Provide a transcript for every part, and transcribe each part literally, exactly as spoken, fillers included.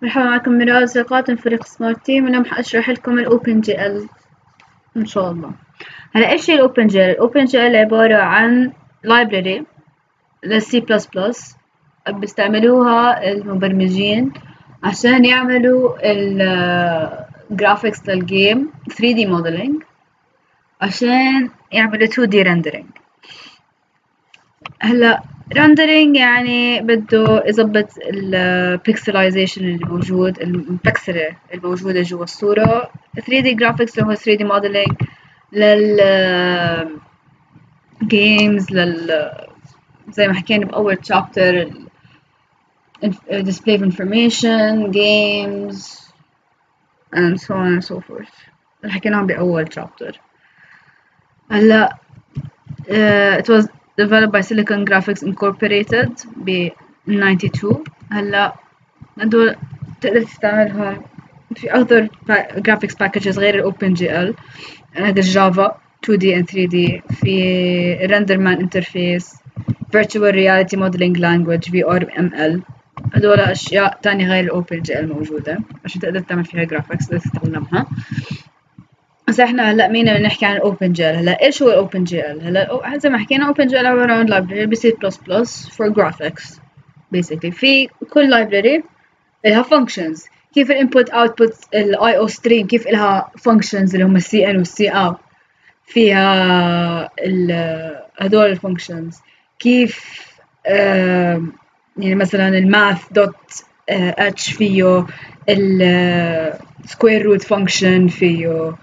مرحبا معكم ميراز رقات من فريق سمارت تيم، واليوم حأشرح لكم ال OpenGL إن شاء الله. هلا إيش هي ال OpenGL؟ ال OpenGL عبارة عن library لل C plus plus بيستعملوها المبرمجين عشان يعملوا ال graphics للجيم three D modeling عشان يعملوا two D rendering. هلا rendering يعني بده يظبط البيكسلايزيشن اللي موجود، البكسلة الموجودة جوا الصورة. three D graphics اللي هو three D modeling لل games، لل زي ما حكينا بأول chapter display of information games and so on and so forth اللي حكيناهم بأول chapter. هلا uh, it was developed by Silicon Graphics Incorporated ب ninety-two. هلا هدول تقدر تستعملهم في other graphics packages غير ال OpenGL. هذا الجافا two D and three D، في RenderMan interface، Virtual Reality Modeling Language V R M L. هدول أشياء تانية غير ال OpenGL موجودة عشان تقدر تعمل فيها graphics تقدر تتعلمها. بس احنا هلا مين بدنا نحكي عن OpenGL. هلا ايش هو ال OpenGL؟ هلا زي ما حكينا OpenGL عبارة عن library ب C plus plus for graphics basically. في كل library لها functions، كيف ال input output ال I O stream كيف لها functions اللي هم ال C N وال C out، فيها ال هدول ال functions. كيف آه يعني مثلا ال math dot h فيه ال square root function، فيه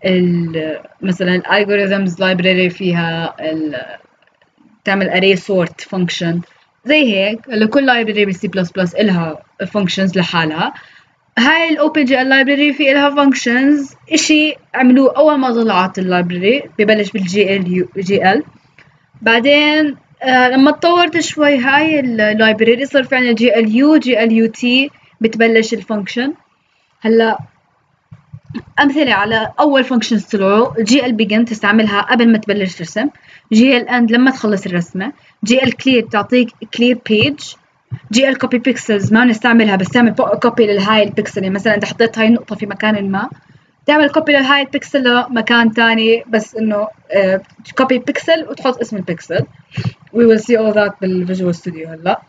مثلا ال algorithms library فيها ال تعمل array sort function زي هيك. لكل library بال C plus plus إلها functions لحالها. هاي ال OpenGL library في إلها functions إشي عملوه أول ما طلعت اللايبراري، ببلش بال جي إل جي إل. بعدين آه لما تطورت شوي هاي اللايبراري صار في عنا جي إل يو جي إل يو تي بتبلش الفانكشن. هلا أمثلة على أول functions طلعوا: جي إل begin تستعملها قبل ما تبلش ترسم، جي إل end لما تخلص الرسمة، جي إل clear بتعطيك clear page، جي إل copy pixels ما بنستعملها بس تعمل copy لهاي البكسل. يعني مثلا إذا حطيت هاي النقطة في مكان ما تعمل copy لهاي البكسل لمكان تاني، بس إنه uh, copy pixel وتحط اسم البكسل. we will see all that بالفيجوال ستوديو هلا.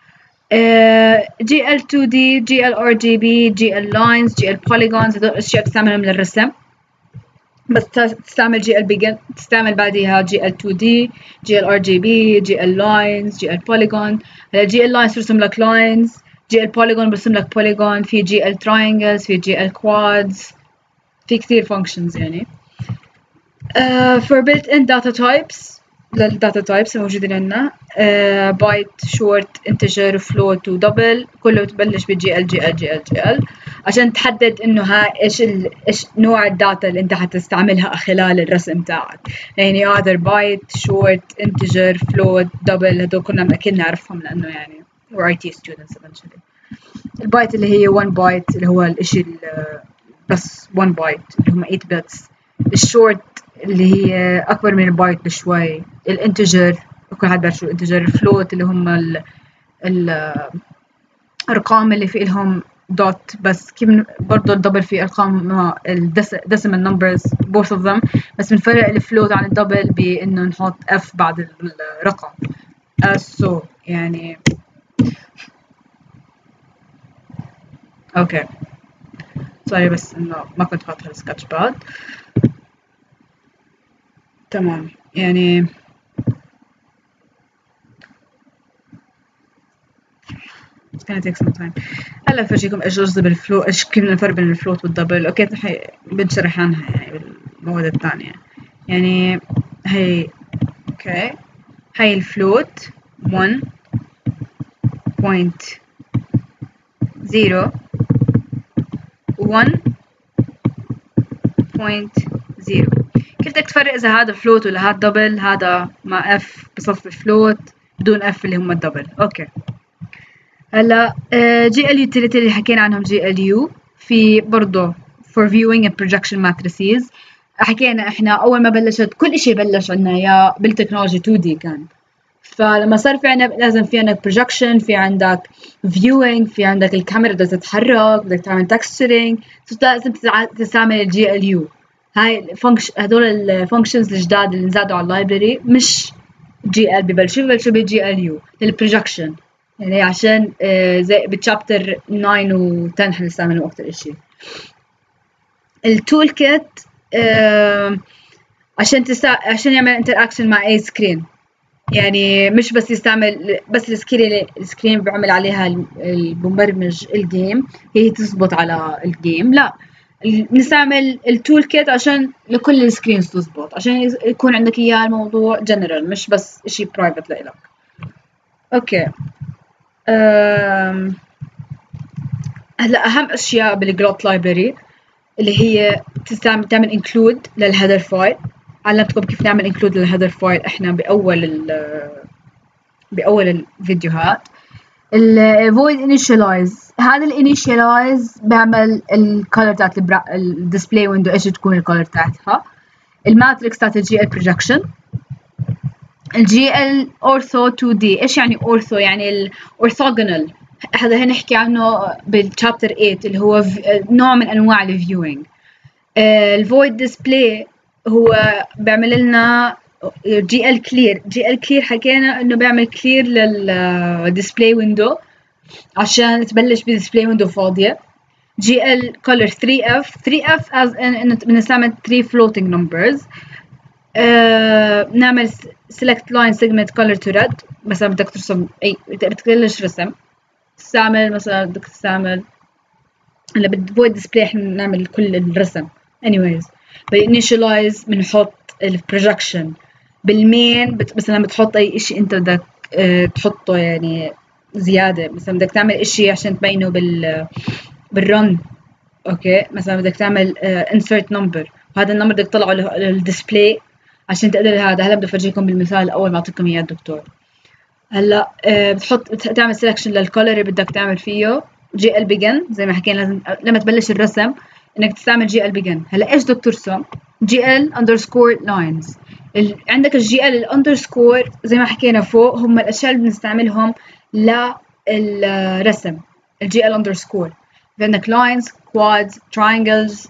جي إل two D جي إل آر جي بي جي إل lines جي إل polygons هدول أشياء تستعملهم للرسم، بس تستعمل جي إل begin تستعمل بعديها جي إل two D جي إل آر جي بي جي إل lines جي إل polygon. هلا جي إل lines برسم لك lines، جي إل polygon برسم لك polygon، في جي إل triangles، في جي إل quads، في كثير functions يعني. uh, for built-in data types للداتا تايبس الموجودين عندنا بايت شورت انتجر فلوت ودبل، كله تبلش بالجي ال جي ال جي ال جي ال عشان تحدد انه ها ايش ال... ايش نوع الداتا اللي انت حتستعملها خلال الرسم تاعك. يعني either بايت شورت انتجر فلوت دبل هدول كنا اكيد نعرفهم لانه يعني we're آي تي students eventually. البايت اللي هي one بايت اللي هو الاشي بس one بايت اللي هم eight bits. الشورت اللي هي أكبر من البايت بشوي. الانتجر كل حد بيعرف شو الانتجر. الفلوت اللي هم ال الأرقام اللي في لهم دوت، بس كيف برضه الدبل في أرقام الديسيمال نمبرز both of them، بس بنفرق الفلوت عن الدبل بإنه نحط F بعد الرقم. so يعني أوكي سوري بس إنه ما كنت فاتحة السكتش باد. تمام يعني it's gonna take some time. هلا بفرجيكم ايش قصدي بالفلوت، ايش كيف الفرق بين الفلوت والدبل. اوكي بنشرح عنها يعني بالمواد الثانية. يعني هي اوكي هاي الفلوت one point zero one point zero. كيف بدك تفرق اذا هذا فلوت ولا هذا دبل؟ هذا مع اف بصف فلوت بدون اف اللي هم الدبل. اوكي هلا جي إل utility اللي حكينا عنهم جي إل يو في برضه for viewing and projection matrices. حكينا احنا اول ما بلشت كل اشي بلش عنا يا بالتكنولوجي two D كان فلما صار في عندك لازم في عندك projection، في عندك viewing، في عندك الكاميرا بدها تتحرك، بدك تعمل texturing، لازم تستعمل الجي ال يو. هاي الفانكشن، هدول الفانكشنز الجداد اللي نزادوا على اللايبرري مش جي ال، ببلشوا ببلشوا بالجي ال يو للبروجكشن، يعني عشان زي بتشابتر تسعة و عشرة حنستعملهم اكتر اشي. التول كيت عشان تسا... عشان يعمل انتراكشن مع اي سكرين، يعني مش بس يستعمل بس السكرين السكرين بيعمل عليها المبرمج الجيم هي تزبط على الجيم، لا بنستعمل التول كيت عشان لكل السكرينز تزبط، عشان يكون عندك اياه الموضوع جنرال مش بس اشي برايفت لإلك. اوكي أم... هلا اهم اشياء بالجلوت لايبرري اللي هي تستعمل تعمل انكلود للهيدر فايل. علمتكم كيف نعمل انكلود للهيدر فايل احنا باول ال باول الفيديوهات. الفويد انيشاليز، هذا الانيشاليز بيعمل الكولر تاعت الديسبلاي ويندو ايش تكون الكولر تاعتها. الماتريكس تاعت الجي ال بروجكشن. الجي ال اورثو تو دي، ايش يعني اورثو؟ يعني الاورثوجونال، هذا هنحكي عنه بالشابتر ثمانية اللي هو نوع من انواع الفيوينج. الفويد ديسبلاي هو بيعمل لنا جي ال كلير. جي ال كلير حكينا انه بيعمل كلير للديسبلاي ويندو عشان تبلش بديسبلاي ويندو فاضيه. جي ال كولر ثري اف، ثري اف از انه بنستعمل ثري floating numbers. آه، نعمل select line segment color to red، مثلا بدك ترسم اي بدك تبلش رسم، تستعمل مثلا بدك تستعمل هلا بالفويد ديسبلاي احنا نعمل كل الرسم anyways. بالinitialize بنحط البروجكشن. بالمين بت... مثلا بتحط اي اشي انت بدك اه تحطه يعني زياده، مثلا بدك تعمل اشي عشان تبينه بال بالرن. اوكي مثلا بدك تعمل اه insert number، وهذا النمبر بدك تطلعه للديسبلاي عشان تقدر هذا. هلا بدي افرجيكم بالمثال الاول ما اعطيكم اياه الدكتور. هلا اه بتحط بتعمل selection للكولر اللي بدك تعمل فيه جي ال بيجن، زي ما حكينا لازم لما تبلش الرسم انك تستعمل جي ال بيجن. هلا ايش بدك ترسم؟ جي ال اندرسكور لاينز. عندك الجي ال الاندرسكور زي ما حكينا فوق هم الاشياء اللي بنستعملهم للرسم. الجي ال اندرسكور في عندك لاينز، كوادز، تراينجلز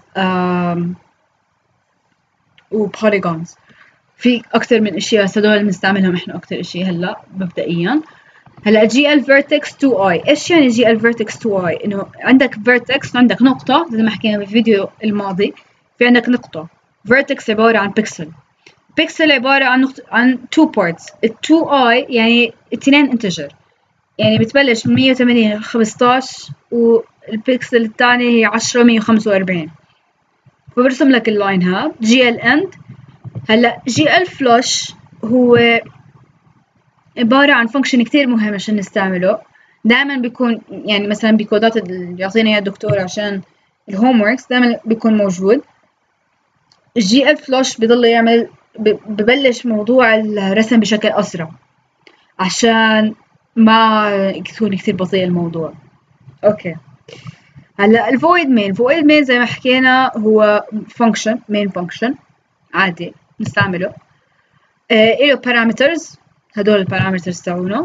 وبوليجونز. في اكثر من اشياء هدول اللي بنستعملهم احنا اكثر اشي هلا مبدئيا. هلا جي ال فيرتكس تو اي، ايش يعني جي ال فيرتكس تو اي؟ انه عندك فيرتكس عندك نقطه زي ما حكينا بالفيديو الماضي، في عندك نقطه. فيرتكس عباره عن بيكسل، بيكسل عباره عن نقطه عن تو بارتس. التو اي يعني اثنين انتجر، يعني بتبلش من مية وثمانين خمسطعش والبيكسل الثاني هي عشرة مية وخمسة وأربعين. فبرسم لك اللاين هذا جي ال اند. هلا جي ال فلوش هو عبارة عن فانكشن كتير مهم عشان نستعمله. دائما بيكون يعني مثلا بكودات اللي يعطينا اياها الدكتور عشان الهوم وركس دائما بيكون موجود. الجي ال فلوش بضل يعمل ببلش موضوع الرسم بشكل اسرع عشان ما يكون كتير بطيء الموضوع. اوكي هلا الفويد مين، الفويد مين زي ما حكينا هو فانكشن مين فانكشن عادي نستعمله. آه له بارامترز، هدول البارامترز تاعونه.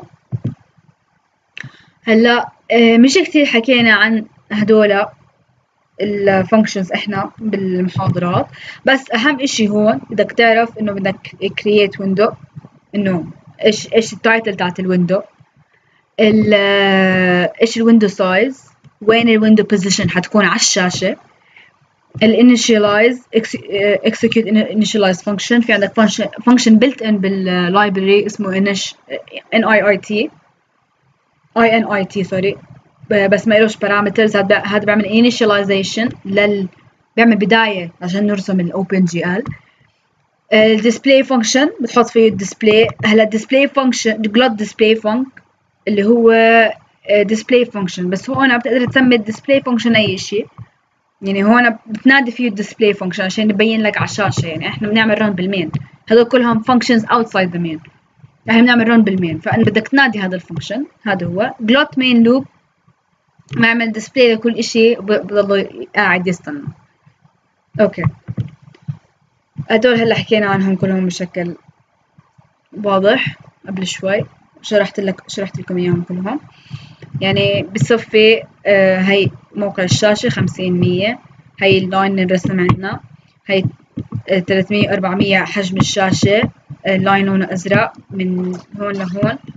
هلا آه مش كتير حكينا عن هدول الفانكشنز احنا بالمحاضرات، بس اهم اشي هون بدك تعرف انه بدك create window، انه ايش ايش التايتل تاعت الويندو، ايش الويندو سايز، وين الويندو بوزيشن حتكون على الشاشه. الانيشاليز execute initialize function، في عندك function function built in باللايبرري اسمه init init init سوري، بس ما إلوش parameters. هذا هذا بيعمل initialization لل بيعمل بداية عشان نرسم ال OpenGL. ال display function بتحط فيه display. هلا display function glot display func اللي هو display function، بس هون بتقدر تسمي display function أي شيء، يعني هون بتنادي فيه display function عشان يبين لك على الشاشة. يعني إحنا بنعمل run بالمين، هذول كلهم functions outside the main، احنا بنعمل run بالمين، فأنا بدك تنادي هذا الفانكشن. هذا هو glot main loop، بعمل ديسبلاي لكل اشي بضل قاعد يستنى. اوكي هدول هلا حكينا عنهم كلهم بشكل واضح. قبل شوي، شرحت لك شرحت لكم إياهم كلهم. يعني بالصفي آه هي موقع الشاشة خمسين مية، هي اللاين الرسم عندنا، هي ثلاثمية أربعمية حجم الشاشة، اللاين لونه أزرق من هون لهون،